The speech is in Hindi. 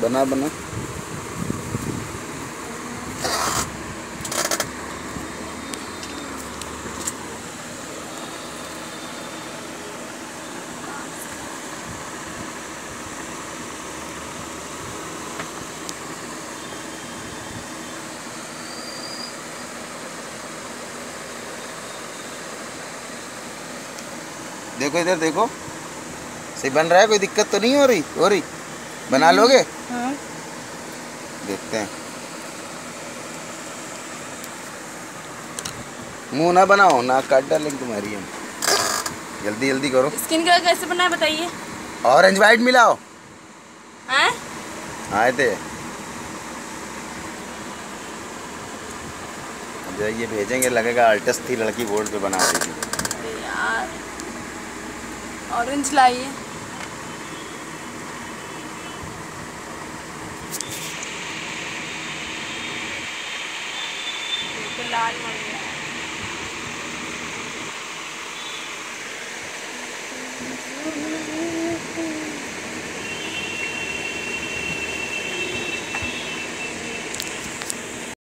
बना बना। देखो इधर देखो, सही बन रहा है, कोई दिक्कत तो नहीं हो रही? बना लोगे? हाँ। देखते हैं। मुंह ना बनाओ, नाक काट डालेंगे तुम्हारी हम। जल्दी जल्दी करो। स्किन कलर कैसे बना है बताइए। ऑरेंज वाइट मिलाओ। हैं? आए थे जो ये भेजेंगे, लगेगा आर्टिस्ट थी लड़की, बोर्ड पे बना रही थी। अरे यार, ऑरेंज लाइए। तो लाल हो गया।